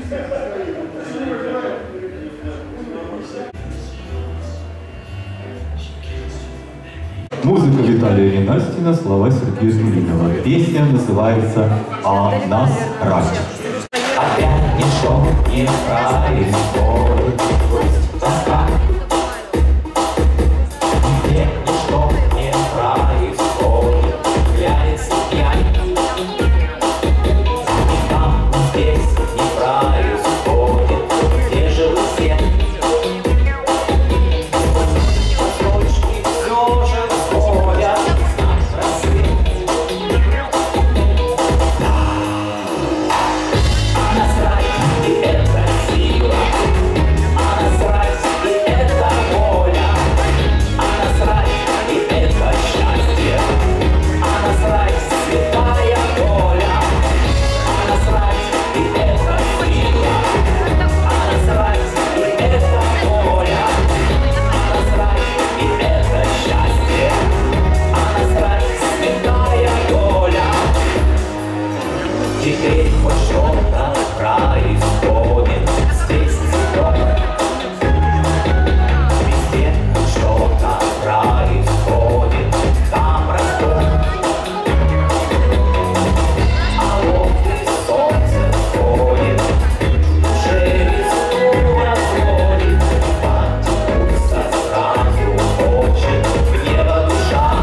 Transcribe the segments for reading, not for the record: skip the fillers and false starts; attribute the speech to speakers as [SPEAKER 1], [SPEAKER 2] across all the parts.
[SPEAKER 1] Музыка Виталия Ненастина, слова Сергея Змеинова. Песня называется «А нас рать».
[SPEAKER 2] Опять ничего не происходит, пусть тоска. Где ничто не происходит, является пьянь. И там здесь не происходит, где же вы все? Строчки все же сходят в рассвет. Теперь хоть что-то происходит здесь цветок. Везде что-то происходит, там растут. А вот и солнце входит, уже весну разводит. Потянуться сразу хочет в небо душа.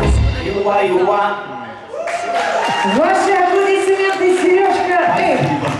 [SPEAKER 3] Ваши аплодисменты, Сережка.